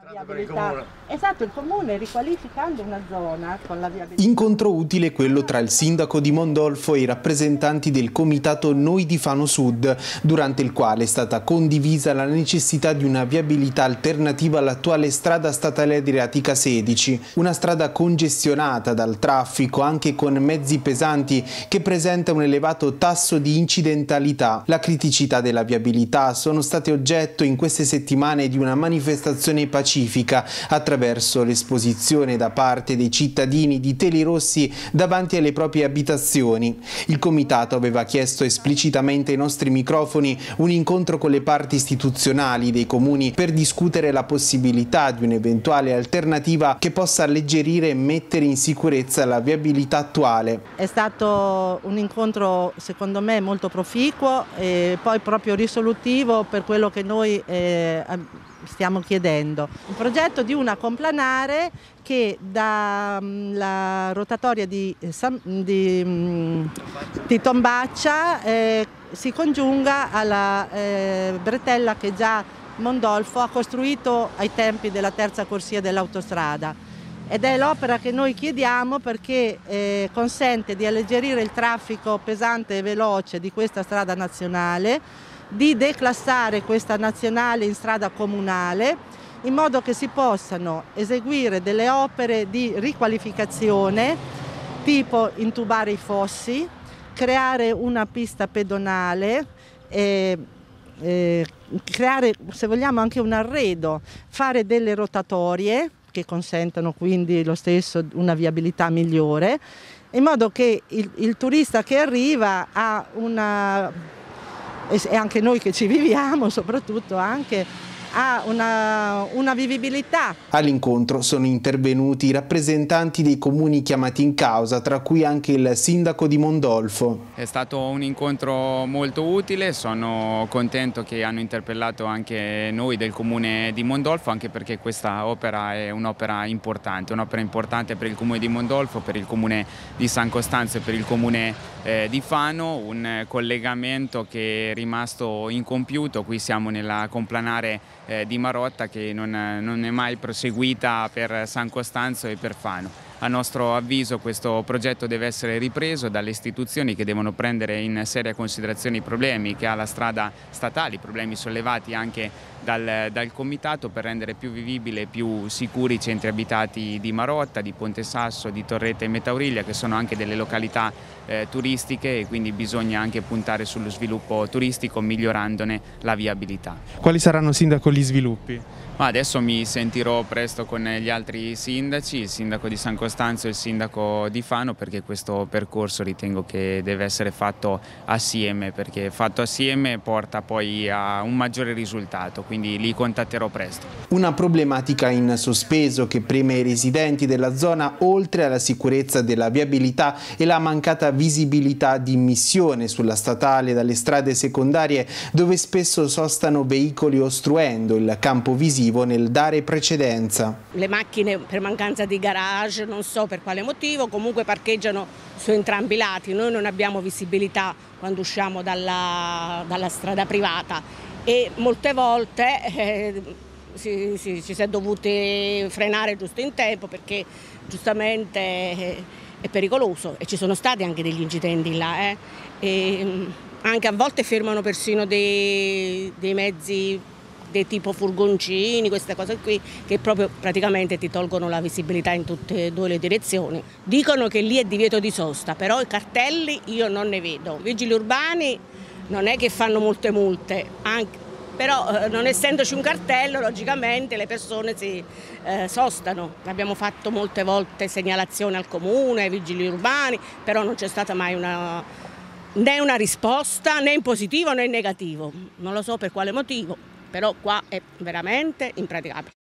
viabilità. Esatto, il comune riqualificando una zona con la viabilità. Incontro utile quello tra il sindaco di Mondolfo e i rappresentanti del comitato Noi di Fano Sud, durante il quale è stata condivisa la necessità di una viabilità alternativa all'attuale strada statale Adriatica 16, una strada congestionata dal traffico anche con mezzi pesanti che presenta un elevato tasso di incidentalità. La criticità della viabilità sono state oggetto in queste settimane di una manifestazione pacifica attraverso l'esposizione da parte dei cittadini di teli rossi davanti alle proprie abitazioni. Il comitato aveva chiesto esplicitamente ai nostri microfoni un incontro con le parti istituzionali dei comuni per discutere la possibilità di un'eventuale alternativa che possa alleggerire e mettere in sicurezza la viabilità attuale. È stato un incontro secondo me molto proficuo e poi proprio risolutivo per quello che noi stiamo chiedendo. Un progetto di una complanare che dalla rotatoria di Tombaccia si congiunga alla bretella che già Mondolfo ha costruito ai tempi della terza corsia dell'autostrada. Ed è l'opera che noi chiediamo perché consente di alleggerire il traffico pesante e veloce di questa strada nazionale, di declassare questa nazionale in strada comunale, in modo che si possano eseguire delle opere di riqualificazione, tipo intubare i fossi, creare una pista pedonale, creare, se vogliamo, anche un arredo, fare delle rotatorie che consentano quindi lo stesso una viabilità migliore, in modo che il turista che arriva ha una, e anche noi che ci viviamo soprattutto anche, ha una vivibilità. All'incontro sono intervenuti i rappresentanti dei comuni chiamati in causa, tra cui anche il sindaco di Mondolfo. È stato un incontro molto utile, sono contento che hanno interpellato anche noi del comune di Mondolfo, anche perché questa opera è un'opera importante per il comune di Mondolfo, per il comune di San Costanzo e per il comune di Fano, un collegamento che è rimasto incompiuto. Qui siamo nella complanare di Marotta che non è mai proseguita per San Costanzo e per Fano. A nostro avviso questo progetto deve essere ripreso dalle istituzioni che devono prendere in seria considerazione i problemi che ha la strada statale, i problemi sollevati anche dal comitato, per rendere più vivibile e più sicuri i centri abitati di Marotta, di Ponte Sasso, di Torretta e Metauriglia, che sono anche delle località turistiche, e quindi bisogna anche puntare sullo sviluppo turistico migliorandone la viabilità. Quali saranno, sindaco, gli sviluppi? Adesso mi sentirò presto con gli altri sindaci, il sindaco di San Costanzo e il sindaco di Fano, perché questo percorso ritengo che deve essere fatto assieme, perché fatto assieme porta poi a un maggiore risultato, quindi li contatterò presto. Una problematica in sospeso che preme i residenti della zona, oltre alla sicurezza della viabilità e la mancata visibilità di immissione sulla statale dalle strade secondarie, dove spesso sostano veicoli ostruendo il campo visivo nel dare precedenza. Le macchine per mancanza di garage, non so per quale motivo, comunque parcheggiano su entrambi i lati. Noi non abbiamo visibilità quando usciamo dalla strada privata e molte volte ci si è dovuti frenare giusto in tempo perché giustamente è pericoloso, e ci sono stati anche degli incidenti là. E anche a volte fermano persino dei mezzi dei tipo furgoncini, queste cose qui, che proprio praticamente ti tolgono la visibilità in tutte e due le direzioni. Dicono che lì è divieto di sosta, però i cartelli io non ne vedo. I vigili urbani non è che fanno molte multe, però non essendoci un cartello logicamente le persone si sostano. Abbiamo fatto molte volte segnalazioni al comune, ai vigili urbani, però non c'è stata mai né una risposta, né in positivo né in negativo. Non lo so per quale motivo, però qua è veramente impraticabile.